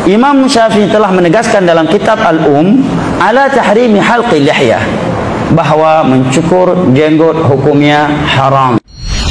Imam Syafi'i telah menegaskan dalam kitab ala tahrimi halqi lihyah, bahwa mencukur jenggot hukumnya haram.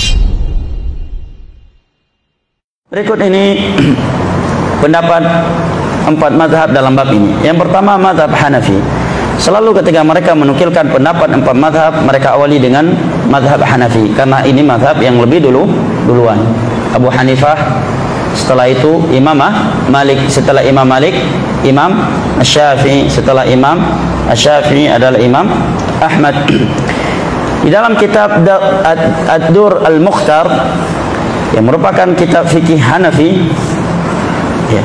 Berikut ini pendapat 4 mazhab dalam bab ini. Yang pertama, mazhab Hanafi. Selalu ketika mereka menukilkan pendapat 4 mazhab, mereka awali dengan mazhab Hanafi, karena ini mazhab yang lebih duluan. Abu Hanifah, setelah itu Imam Malik, setelah Imam Malik Imam Syafi'i, setelah Imam Syafi'i adalah Imam Ahmad. Di dalam kitab Ad-Dur Al-Mukhtar, yang merupakan kitab fikih Hanafi, ya,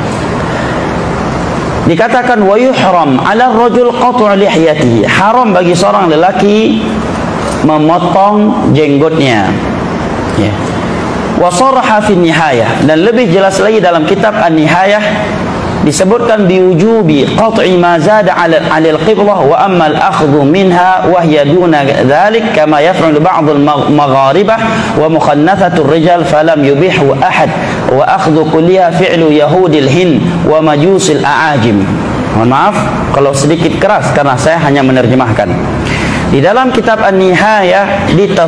dikatakan wa yuhram 'ala ar-rajul qat'u lihyatihi, haram bagi seorang lelaki memotong jenggotnya, ya. Wa saraha fi nihayah, dan lebih jelas lagi dalam kitab An-Nihayah disebutkan biwujubi qat'i ma zada 'ala al-qiblah wa amma al-akhdhu minha wa hiya duna dhalik kama yaf'alu ba'd al-magharibah wa mukhannathatu ar-rijal falam yubihu ahad wa akhdhu kulliha fi'lu yahudil Hind wa majusil a'ajim. Mohon maaf kalau sedikit keras karena saya hanya menerjemahkan. Di dalam kitab An-Nihayah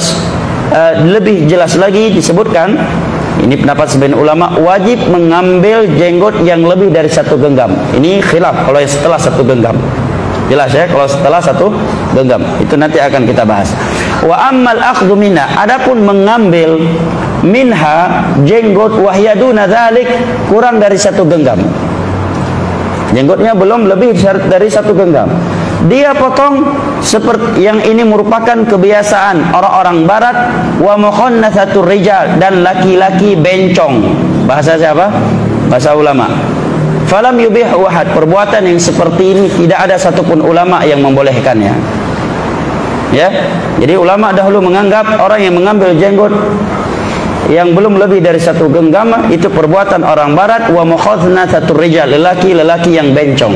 lebih jelas lagi disebutkan, ini pendapat sebagian ulama, wajib mengambil jenggot yang lebih dari 1 genggam. Ini khilaf kalau setelah 1 genggam. Jelas ya, kalau setelah 1 genggam. Itu nanti akan kita bahas. Wa ammal akhdhu minha, adapun mengambil minha jenggot wahyaduna dzalik, kurang dari 1 genggam. Jenggotnya belum lebih dari 1 genggam. Dia potong seperti yang ini merupakan kebiasaan orang-orang barat, wa mukhannatsatur rijal, dan laki-laki bencong. Bahasa siapa? Bahasa ulama. Falam yubihu ahad, perbuatan yang seperti ini tidak ada satupun ulama yang membolehkannya. Ya. Jadi ulama dahulu menganggap orang yang mengambil jenggot yang belum lebih dari 1 genggam itu perbuatan orang barat, wa mukhannatsatur rijal, lelaki-lelaki yang bencong.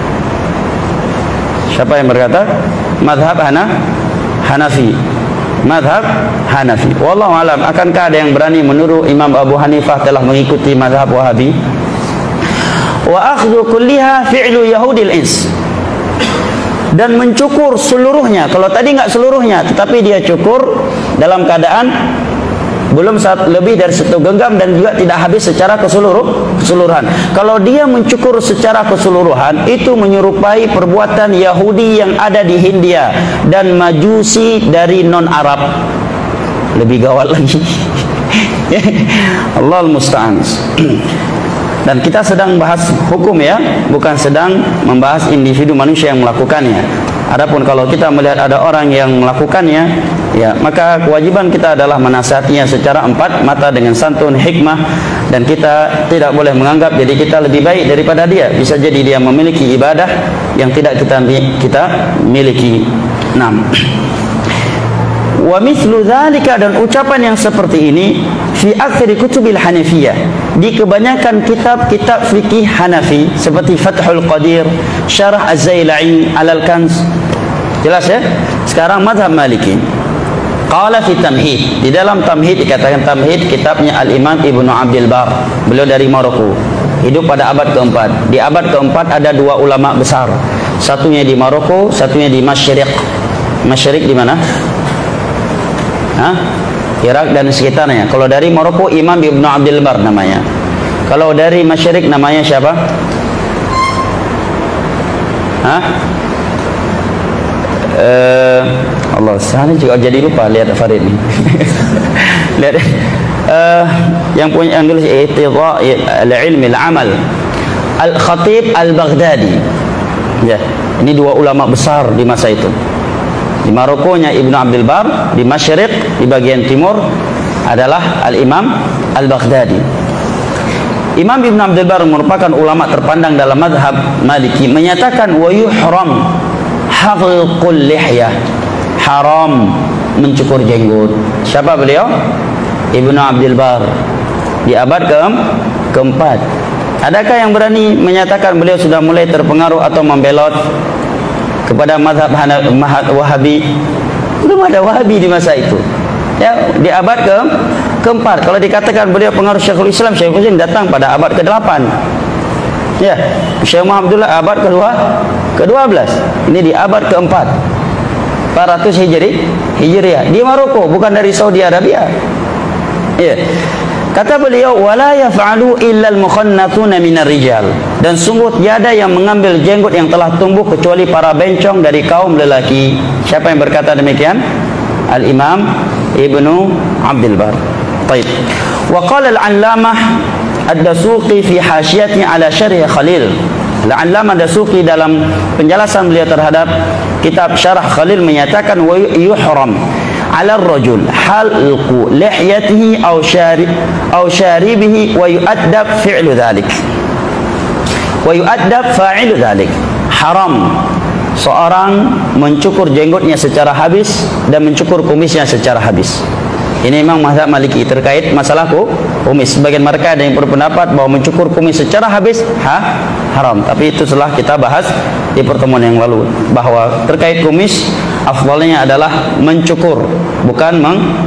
Siapa yang berkata? Mazhab Hanafi. Mazhab Hanafi. Wallahu alam. Akankah ada yang berani menuduh Imam Abu Hanifah telah mengikuti mazhab Wahabi? Wa akhdhu kulliha fi'lu yahudil ins, dan mencukur seluruhnya. Kalau tadi enggak seluruhnya, tetapi dia cukur dalam keadaan belum lebih dari 1 genggam dan juga tidak habis secara keseluruhan. Kalau dia mencukur secara keseluruhan, itu menyerupai perbuatan Yahudi yang ada di Hindia dan Majusi dari non-Arab. Lebih gawat lagi. Allahul musta'an. Dan kita sedang bahas hukum ya, bukan sedang membahas individu manusia yang melakukannya. Adapun kalau kita melihat ada orang yang melakukannya, ya, maka kewajiban kita adalah menasihatinya secara 4 mata dengan santun, hikmah, dan kita tidak boleh menganggap jadi kita lebih baik daripada dia. Bisa jadi dia memiliki ibadah yang tidak kita miliki. 6. Wa mithlu dzalika, dan ucapan yang seperti ini fi aktsari kutubil Hanafiyah, di kebanyakan kitab-kitab fikih Hanafi seperti Fathul Qadir, Syarah Az-Zailai, Al-Kanz. Jelas ya? Sekarang mazhab Maliki. Qala fi Tamhid, di dalam Tamhid dikatakan, Tamhid kitabnya Al-Imam Ibnu Abdul Bar. Beliau dari Maroko, hidup pada abad ke-4. Di abad ke-4 ada 2 ulama besar. Satunya di Maroko, satunya di Masyriq. Masyriq di mana? Irak dan sekitarnya. Kalau dari Maroko, Imam Ibnu Abdul Bar namanya. Kalau dari Masyriq namanya siapa? Allah, saya juga jadi lupa lihat Farid nih. Lihat yang punya, yang nulis Iqtidha al-Ilmi al-Amal, Al-Khatib Al-Baghdadi. Ya, ini 2 ulama besar di masa itu. Di Marokonya Ibnu Abdul Bar, di Masyriq, di bagian timur adalah Al-Imam Al-Baghdadi. Imam Ibnu Abdul Bar merupakan ulama terpandang dalam mazhab Maliki, menyatakan wa yuhram halqul lihyah, haram mencukur jenggot. Siapa beliau? Ibnu Abdul Bar, di abad ke-4. Adakah yang berani menyatakan beliau sudah mulai terpengaruh atau membelot kepada mazhab Wahabi? Belum ada Wahabi di masa itu. Ya, di abad ke-4. Kalau dikatakan beliau pengaruh Syekhul Islam, Syekhul Islam datang pada abad ke-8. Ya, Syekh Muhammad Abdullah abad ke-12. Ini di abad ke-4. 400 Hijriah di Maroko, bukan dari Saudi Arabia. Ya. Kata beliau, wala yaf'alu illa al-mukhannathuna minar rijal. Dan sungguh tiada yang mengambil jenggot yang telah tumbuh kecuali para bencong dari kaum lelaki. Siapa yang berkata demikian? Al-Imam Ibnu Abdul Bar. Baik. Wa qala al-'allamah ad-Dasuqi fi hasyiyati ala syarh Khalil. Al-'allamah Dasuqi dalam penjelasan beliau terhadap kitab Syarah Khalil menyatakan wa yuhram 'ala ar-rajul halqu lihyatihi aw sharibihi wa yu'addab fi'lu dhalik. Wa yu'addab fa'ilu dhalik. Haram seorang mencukur jenggotnya secara habis dan mencukur kumisnya secara habis. Ini memang mazhab Maliki terkait masalah kumis. Sebagian mereka ada yang berpendapat bahwa mencukur kumis secara habis haram. Tapi itu telah kita bahas di pertemuan yang lalu, bahwa terkait kumis afdalnya adalah mencukur, bukan